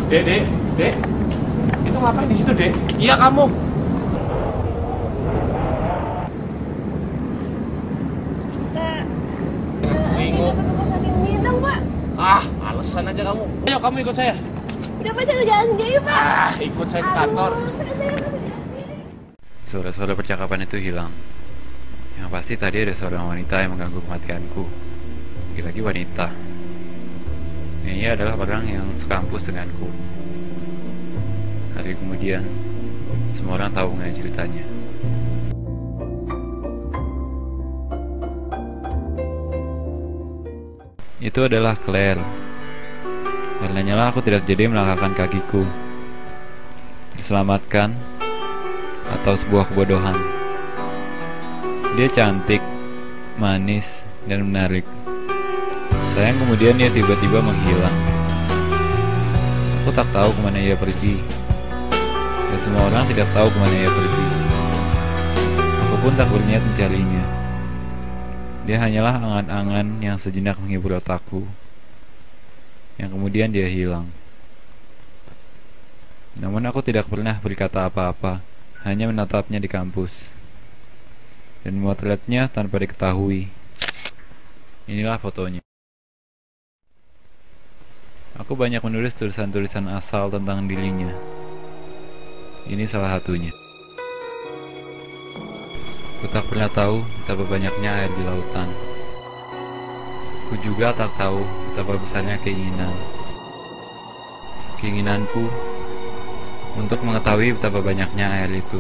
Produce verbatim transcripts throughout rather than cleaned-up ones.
Dek, dek, dek. Itu ngapain di situ, dek? Iya kamu. Bingung. Ah, alasan aja kamu. Ayo kamu ikut saya. Udah Pak, saya jalan sendiri Pak. Ah, ikut saya ke kantor. Suara-suara percakapan itu hilang. Yang pasti tadi ada seorang wanita yang mengganggu kematianku. Lagi-lagi wanita. Ini adalah orang yang sekampus denganku. Hari kemudian, semua orang tahu mengenai ceritanya. Itu adalah Claire. Karenanya lah aku tidak jadi melangkahkan kakiku. Diselamatkan atau sebuah kebodohan. Dia cantik, manis, dan menarik. Sayang kemudian dia tiba-tiba menghilang. Aku tak tahu kemana ia pergi, dan semua orang tidak tahu kemana ia pergi. Aku pun tak berniat mencarinya. Dia hanyalah angan-angan yang sejenak menghibur otakku, yang kemudian dia hilang. Namun aku tidak pernah berkata apa-apa, hanya menatapnya di kampus dan memotretnya tanpa diketahui. Inilah fotonya. Aku banyak menulis tulisan-tulisan asal tentang dirinya. Ini salah satunya. Aku tak pernah tahu betapa banyaknya air di lautan. Aku juga tak tahu betapa besarnya keinginan. Keinginanku untuk mengetahui betapa banyaknya air itu.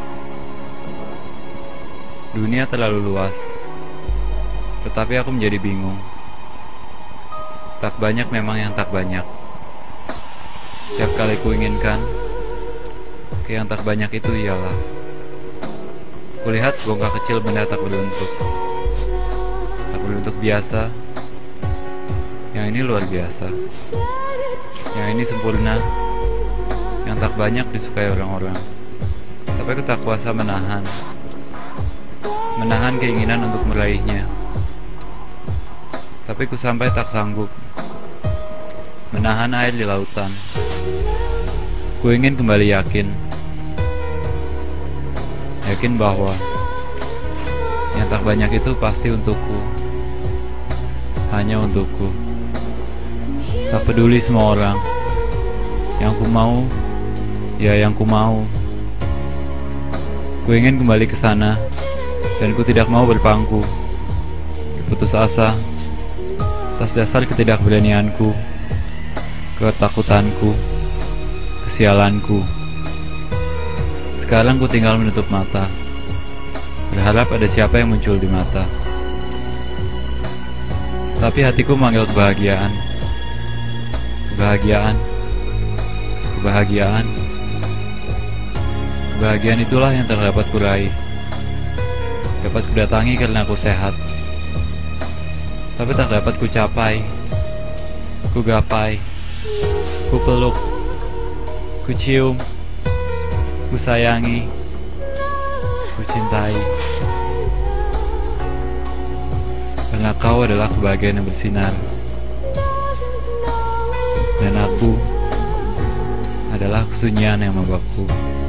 Dunia terlalu luas, tetapi aku menjadi bingung. Tak banyak memang yang tak banyak. Setiap kali ku inginkan, ke yang tak banyak itu ialah kulihat sebongkah kecil benda tak berbentuk. Tak berbentuk biasa. Yang ini luar biasa. Yang ini sempurna. Yang tak banyak disukai orang-orang. Tapi aku tak kuasa menahan. Menahan keinginan untuk meraihnya. Tapi ku sampai tak sanggup menahan air di lautan. Ku ingin kembali yakin. Yakin bahwa yang tak banyak itu pasti untukku. Hanya untukku. Tak peduli semua orang. Yang ku mau, ya yang ku mau. Ku ingin kembali ke sana, dan ku tidak mau berpangku, putus asa, atas dasar ketidakberanianku, ketakutanku, kesialanku. Sekarang ku tinggal menutup mata, berharap ada siapa yang muncul di mata. Tapi hatiku memanggil kebahagiaan. Kebahagiaan. Kebahagiaan. Kebahagiaan itulah yang terdapat kurai. Dapat kudatangi karena aku sehat. Tapi tak dapat ku capai. Ku gapai. Ku peluk. Ku cium. Ku sayangi. Ku cintai. Karena kau adalah kebahagiaan yang bersinar. Dan aku adalah kesunyian yang membaku.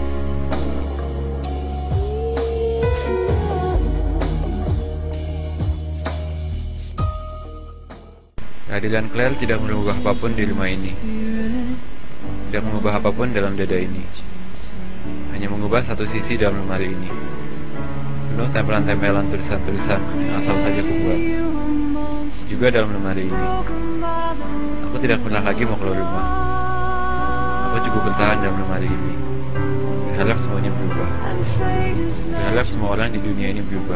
Kehadiran Claire tidak merubah apapun di rumah ini. Tidak mengubah apapun dalam dada ini. Hanya mengubah satu sisi dalam lemari ini. Penuh tempelan-tempelan tulisan-tulisan yang asal saja kubuat. Juga dalam lemari ini. Aku tidak pernah lagi mau keluar rumah. Aku cukup bertahan dalam lemari ini. Berharap semuanya berubah. Berharap semua orang di dunia ini berubah.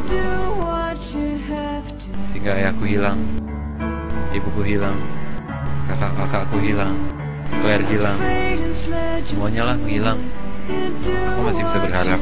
Sehingga ayahku hilang, ibuku hilang, kakak-kakakku hilang, Claire hilang, semuanya lah menghilang. Aku masih bisa berharap.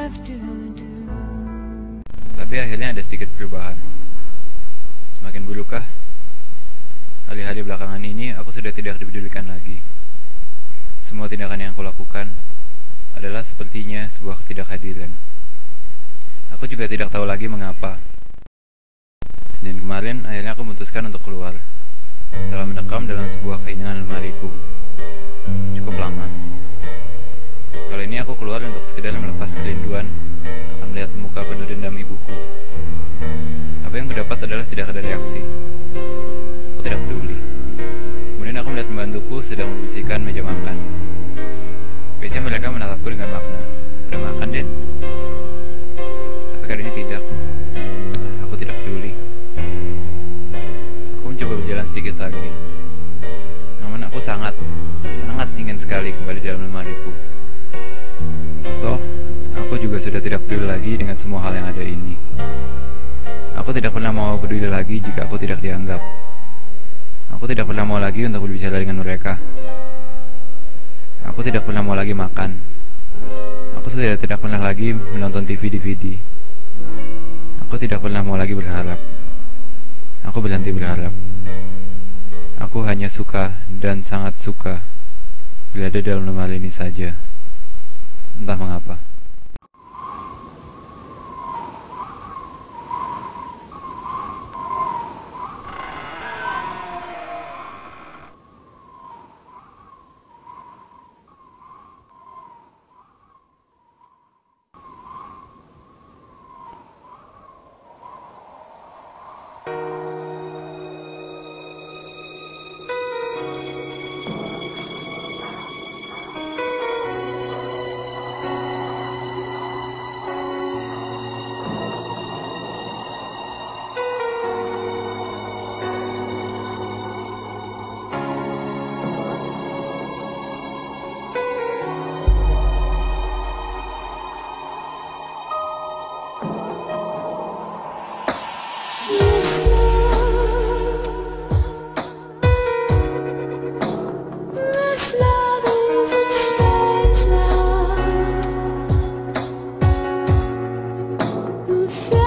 Tapi akhirnya ada sedikit perubahan. Semakin burukah? Hari-hari belakangan ini aku sudah tidak dipedulikan lagi. Semua tindakan yang aku lakukan adalah sepertinya sebuah ketidakhadiran. Aku juga tidak tahu lagi mengapa. Senin kemarin akhirnya aku memutuskan untuk keluar. Setelah mendekam dalam sebuah keinginan lemariku. cukup lama. Kali ini aku keluar untuk sekedar melepas kerinduan akan melihat muka penuh dendam ibuku. Apa yang kudapat adalah tidak ada reaksi. Aku tidak peduli. Kemudian aku melihat pembantuku sedang membersihkan meja makan. Biasanya mereka menatapku dengan makna, "Udah makan, Den?" Tapi kali ini tidak. Aku tidak peduli. Aku mencoba berjalan sedikit lagi. Namun aku sangat, sangat ingin sekali kembali dalam lemariku. Toh, aku juga sudah tidak peduli lagi dengan semua hal yang ada ini. Aku tidak pernah mau peduli lagi jika aku tidak dianggap. Aku tidak pernah mau lagi untuk berbicara dengan mereka. Aku tidak pernah mau lagi makan. Aku sudah tidak pernah lagi menonton T V D V D. Aku tidak pernah mau lagi berharap. Aku berhenti berharap. Aku hanya suka dan sangat suka berada dalam lemari ini saja. Entah mengapa. This love is a strange love.